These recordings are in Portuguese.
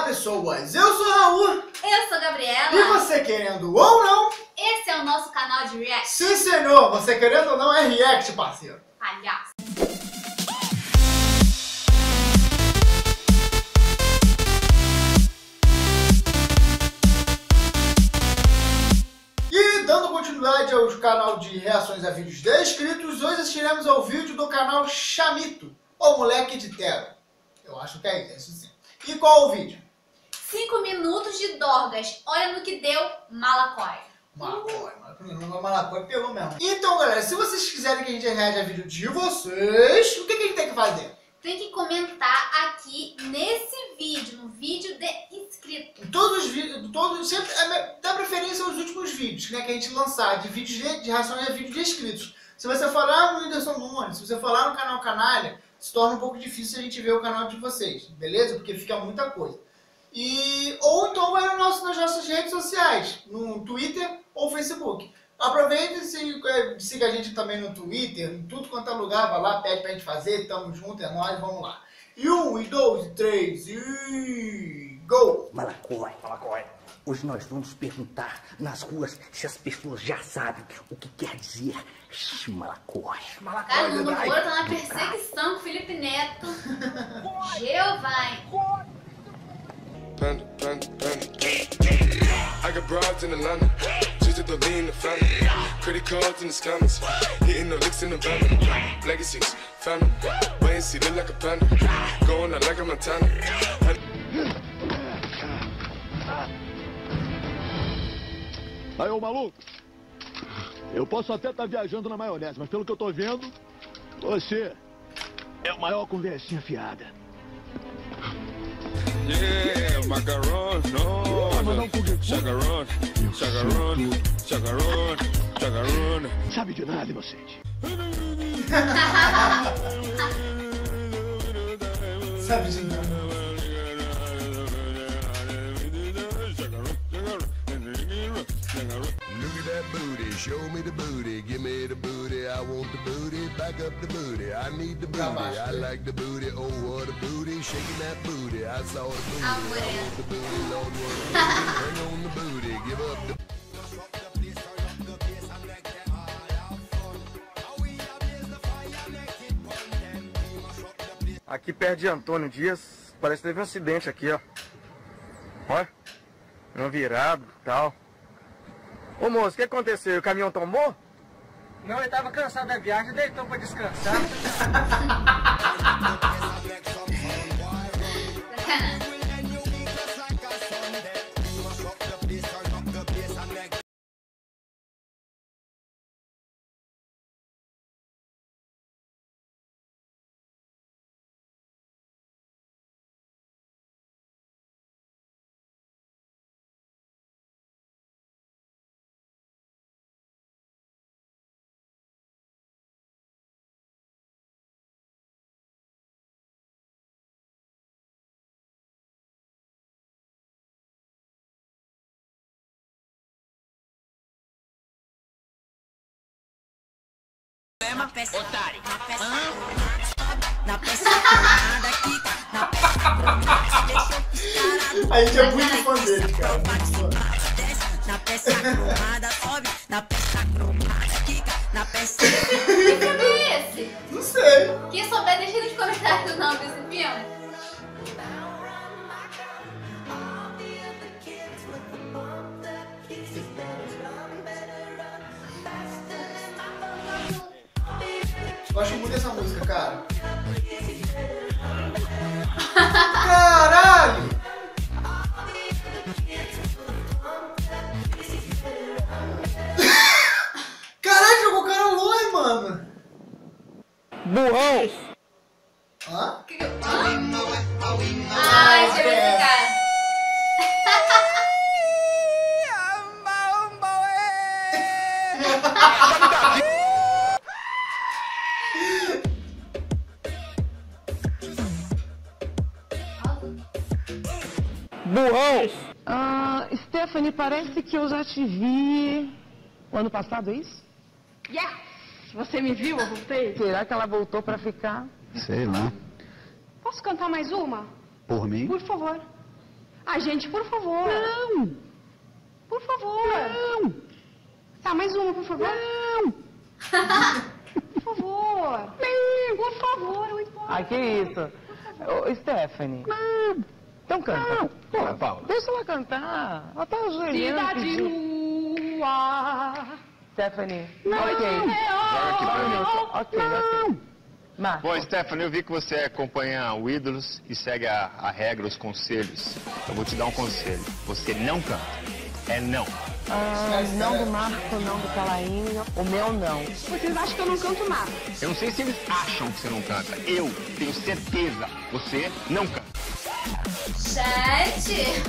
pessoas, eu sou o Raul. Eu sou a Gabriela. E você querendo ou não, esse é o nosso canal de react. sim senhor, você querendo ou não é react, parceiro. Palhaço. E dando continuidade ao canal de reações a vídeos de inscritos, hoje assistiremos ao vídeo do canal Chamito, ou Moleque de Tero. Eu acho que é isso sim. E qual é o vídeo? 5 minutos de Dorgas. Olha no que deu Malacói. Malacói pegou mesmo. Então, galera, se vocês quiserem que a gente reaja a vídeo de vocês, o que a gente tem que fazer? Tem que comentar aqui nesse vídeo, no vídeo de inscrito. Todos os vídeos, sempre dá preferência aos últimos vídeos, né, que a gente lançar, de vídeos de reações a vídeos de inscritos. Se você falar no Whindersson Nunes, se você falar no canal Canalha, se torna um pouco difícil a gente ver o canal de vocês, beleza? Porque fica muita coisa. Ou então vai nas nossas redes sociais, no Twitter ou Facebook. Aproveita e siga a gente também no Twitter, em tudo quanto é lugar, vai lá, pede pra gente fazer, tamo junto, é nóis, vamos lá. E 1, e 2, e 3, e... Go! Malacói, hoje nós vamos perguntar nas ruas se as pessoas já sabem o que quer dizer Malacói. Cara, o Nuno Moura tá na perseguição com o Felipe Neto. Jeová. Panda. I got broads in Atlanta, just to lean the family. Credit cards in the scammers, hitting the licks in the van. Legacies, family, wait and see, look like a panda. Going out like a Montana. Aí, ô maluco, eu posso até estar viajando na maionese, mas pelo que eu tô vendo, você é o maior conversinha fiada. Yeah, macaron, no, chacaron. Sabe de nada, inocente. Sabe de nada. Look at that booty, show me the booty, give me the booty, I want the booty, back up the booty, I need the booty, I like the booty, oh what a booty, shaking that booty, I saw the booty, I want the booty, Lord what a booty, bring on the booty, give up the... Aqui perto de Antônio Dias, parece que teve um acidente aqui, ó. Olha, uma virada e tal. Ô moço, o que aconteceu? O caminhão tombou? Não, ele tava cansado da viagem, deitou pra descansar. Otário. Na peça cromada aqui, na peça cromada, deixa eu piscar. A gente é muito fã dele, cara. Na peça cromada sobe, na peça cromada quica, na peça. Que filme é esse? Não sei. Quem souber, deixa nos comentários o nome desse filme. Gosto muito dessa música, cara. Caralho! Caralho, jogou o cara longe, mano. Burrão! Hã? Ai, deixa eu ver esse cara. Burrão! Stephanie, parece que eu já te vi o ano passado, é isso? Yes! Você me viu? Eu voltei? Será que ela voltou pra ficar? Sei lá. Posso cantar mais uma? Por mim? Por favor. Ai, gente, por favor. Não! Por favor. Não! Tá, mais uma, por favor. Não! Por favor. Não! Por favor, eu imposto. Ai, que isso? Ô, Stephanie. Não! Então canta. Não, Paula. Deixa ela cantar. Ela tá ajoelhando. Cidade nua. Stephanie. Não, Ok. Ok. Marcos. Bom, Stephanie, eu vi que você acompanha o Ídolos e segue a regra, os conselhos. Eu vou te dar um conselho. Você não canta. É não. Não do Marco, não do Calainho. O meu não. Vocês acham que eu não canto nada? Eu não sei se eles acham que você não canta. Eu tenho certeza. Você não canta. Gente!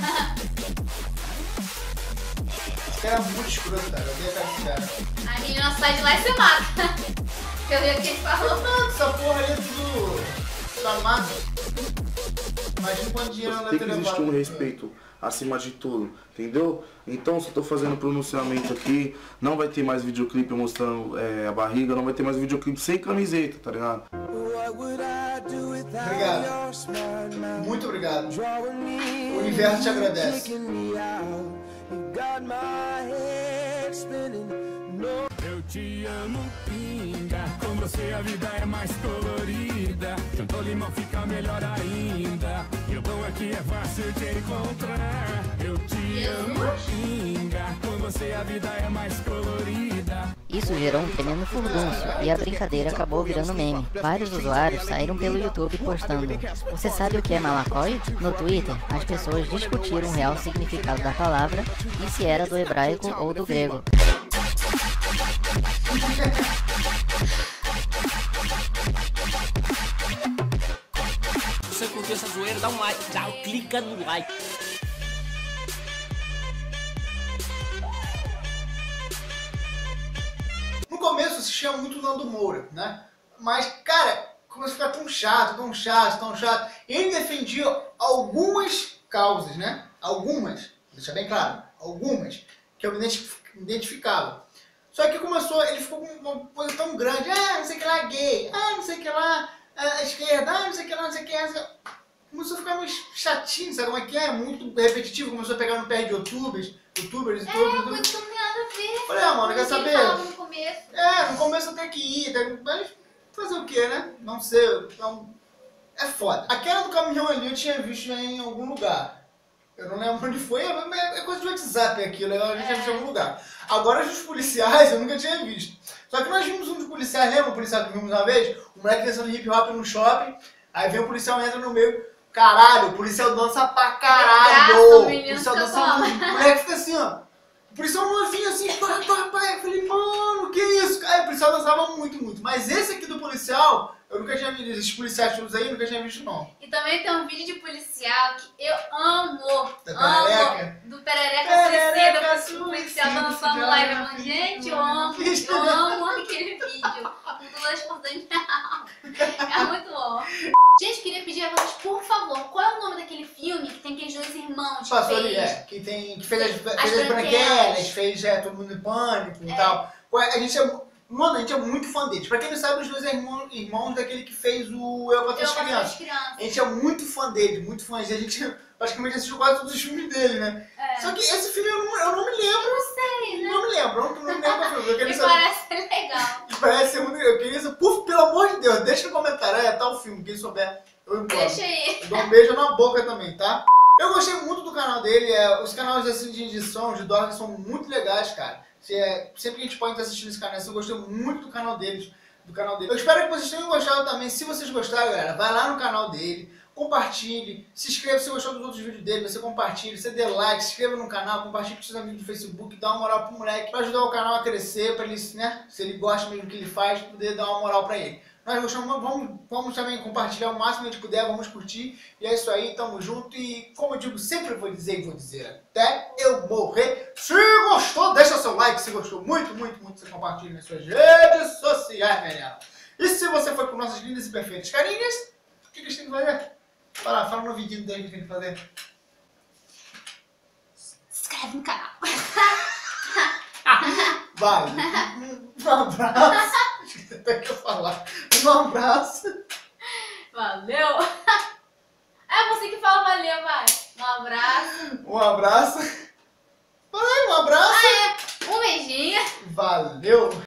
Esse cara é muito escroto, cara. Eu vi a cara desse cara. A menina sai de lá e se mata. Eu vi o que ele falou. Não, essa porra aí é tudo da massa. Imagina quanto dinheiro ela tem que existir um respeito acima de tudo, entendeu? Então, se eu tô fazendo pronunciamento aqui, não vai ter mais videoclipe mostrando a barriga, não vai ter mais videoclipe sem camiseta, tá ligado? Obrigado. Muito obrigado. O universo te agradece. Eu te amo, pinga. Com você a vida é mais colorida. Junto ao limão fica melhor ainda. E o bom aqui é fácil de encontrar. Eu te amo, pinga. Com você a vida é mais colorida. Isso gerou um tremendo furdunço e a brincadeira acabou virando meme. Vários usuários saíram pelo YouTube postando: "Você sabe o que é malacói?" No Twitter, as pessoas discutiram o real significado da palavra e se era do hebraico ou do grego. Se você curtiu essa zoeira, dá um like, clica no like. No começo eu assistia muito o Nando Moura, né? Mas, cara, começou a ficar tão chato, tão chato, tão chato. Ele defendia algumas causas, né? Algumas, vou deixar bem claro, algumas, que eu me identificava. Só que começou, ele ficou com uma coisa tão grande, não sei o que lá, gay, não sei o que lá, a esquerda, não sei o que lá, não sei o que lá. Começou a ficar meio chatinho, sabe como é que é? Muito repetitivo, começou a pegar no pé de youtubers e tudo. Coisa que não tem nada a ver. Falei, mano, quer saber? No começo. No começo eu tenho que ir, mas fazer o que, né? Não sei, então é foda. Aquela do caminhão ali eu tinha visto em algum lugar. Eu não lembro onde foi, é coisa de WhatsApp aquilo, a gente já viu em algum lugar. Agora os policiais eu nunca tinha visto. Só que nós vimos um dos policiais, lembra o policial que vimos uma vez? O moleque dançando hip hop no shopping, aí vem o policial entra no meio, caralho, o policial dança pra caralho! O policial dança muito, o moleque fica assim, ó. O policial novinho assim, pá. Eu falei, mano, que isso? Aí o policial dançava muito. Mas esse aqui do policial, eu nunca tinha visto. Esses policiais todos aí, eu nunca tinha visto, não. E também tem um vídeo de policial que eu amo. Da Perereca? Do Perereca Suicida, o policial dançando lá e falando, gente, eu amo aquele vídeo. Com todas as forças da minha alma. É muito bom. Gente, queria pedir a vocês, por favor, qual é o nome daquele filme que tem aqueles dois irmãos? Passou ali, que fez as branquelas, fez Todo Mundo em Pânico e tal. A gente é muito fã deles. Pra quem não sabe, os dois irmãos daquele que fez o Eu Patrulho as Crianças. A gente é muito fã deles, muito fã. A gente praticamente assistiu quase todos os filmes dele, né? Só que esse filme eu não me lembro. Não sei, né? Não me lembro, eu não me lembro. E parece ser legal. Parece ser muito legal. Eu queria saber, pelo amor de Deus, deixa no comentário, tal filme, quem souber, eu imploro. Deixa aí. Eu dou um beijo na boca também, tá? Eu gostei muito do canal dele, os canais assim, de edição, de dog, são muito legais, cara. Sempre que a gente pode estar assistindo esse canal, eu gostei muito do canal deles. Eu espero que vocês tenham gostado também. Se vocês gostaram, galera, vai lá no canal dele, compartilhe, se inscreva se você gostou dos outros vídeos dele, você compartilhe, você dê like, se inscreva no canal, compartilhe com seus amigos do Facebook, dá uma moral pro moleque, pra ajudar o canal a crescer, pra ele, né, se ele gosta mesmo do que ele faz, poder dar uma moral pra ele. Nós gostamos, vamos também compartilhar o máximo que a gente puder, vamos curtir. E é isso aí, tamo junto. E como eu digo, sempre vou dizer até eu morrer. Se gostou, deixa seu like. Se gostou muito, você compartilha nas suas redes sociais, galera. E se você foi com nossas lindas e perfeitas carinhas, o que eles têm que fazer? Fala no vídeo dele o que tem que fazer. Se inscreve no canal. Vai. Um abraço. Até que eu falar. Um abraço. Valeu. É você que fala valeu, vai. Um abraço. Um abraço. Fala aí, um abraço. Um beijinho. Valeu.